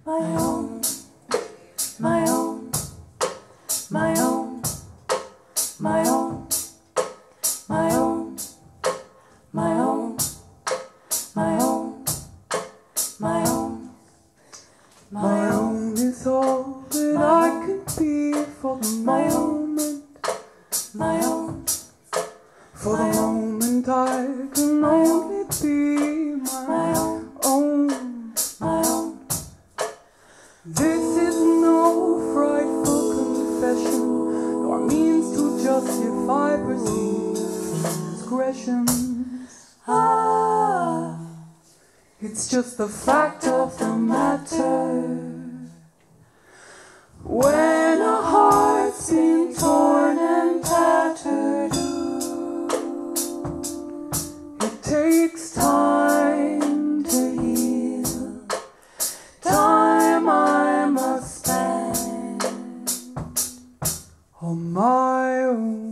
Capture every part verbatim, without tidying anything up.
my own, my own, my own, my own, my own, my own, my own, my own, my own is all that I can be for the moment, my own, for the moment I can only be my own, my own. This is no frightful confession, nor means to justify perceived transgressions. Ah, it's just the fact of the matter. When a heart's been torn and tattered, it takes time to heal, time I must spend on my own.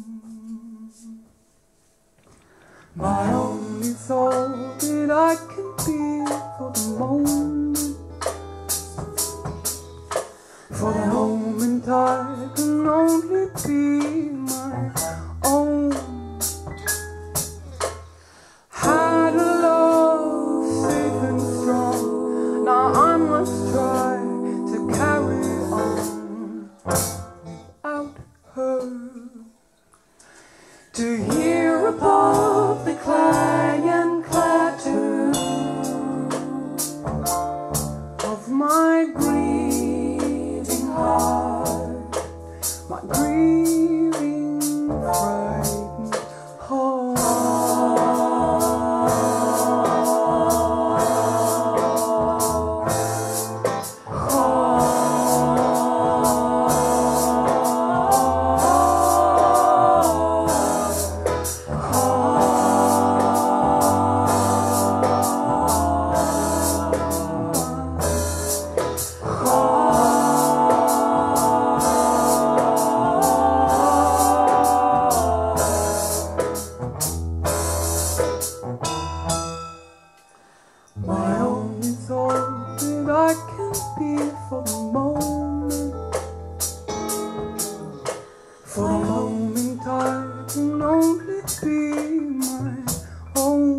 My own is all that I can be for the moment. For the moment I can only be my own. Had a love safe and strong, now I must try to carry on without her. To hear above the clang and clatter of my grieving heart, my grieving, frightened heart. My own is all that I can be for the moment. For the moment I can only be my own.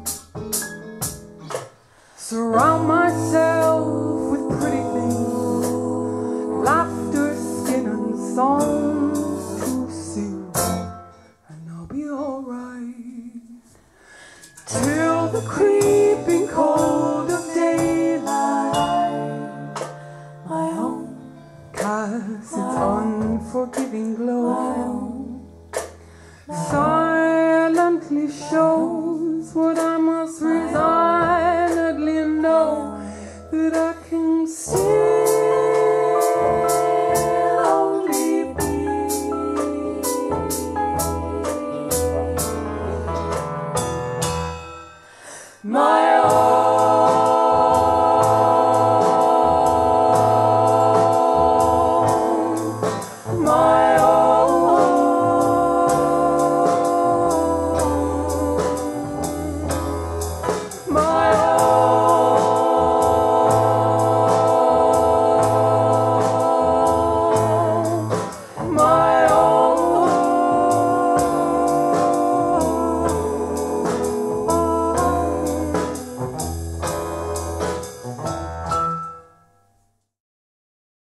Surround myself with pretty things, laughter, skin and songs to sing, and I'll be alright till the creeping cold of daylight, my own, casts its unforgiving glow, my own, silently shows what I must resignedly know, that I can see.